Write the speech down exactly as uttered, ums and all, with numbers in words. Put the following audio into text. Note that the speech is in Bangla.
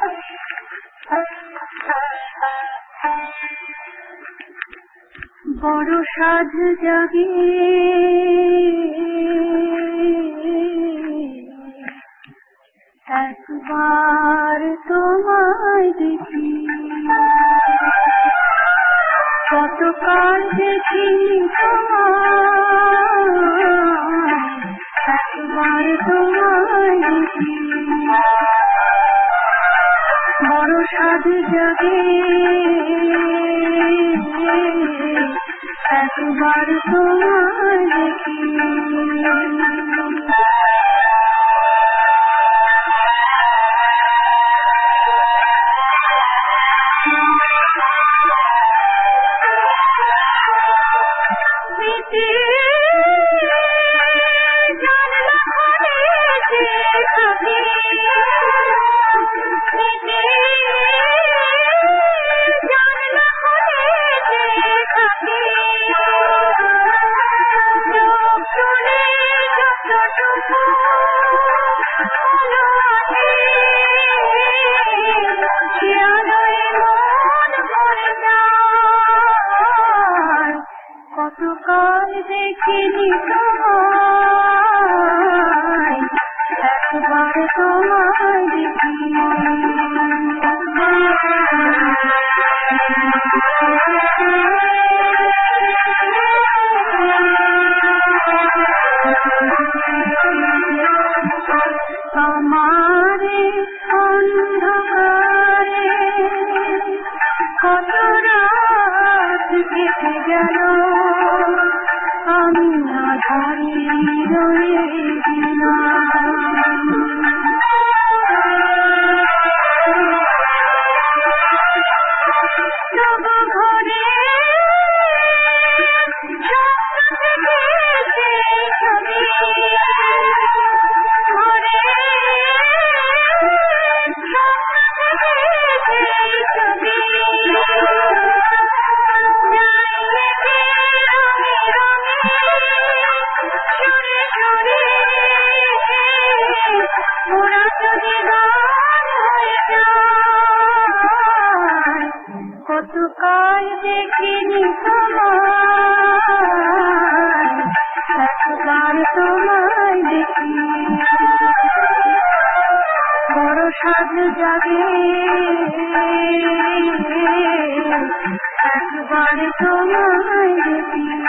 বড় সাধ জাগে একবার তোমায় দেখি, কতকাল দেখিনি তোমায়, একবার তোমায় দেখি। বড় সাধ জাগে একবার তোমায় দেখি। কতকাল দেখিনি তোমায়, একবার তোমায় দেখি। আমারে অন্ধকারে কত রাত কেটে গেল, আমি আধারে রয়ে গেলাম। তবু ঘরে স্বপ্ন থেকেছে ছবি, ঘরে স্বপ্ন থেকেছে ছবি। ওরা যদি গান হয়ে যায়, কতকাল দেখিনি তোমায়, একবার তোমায় দেখি। বড় সাধ জাগে একবার তোমায় দেখি।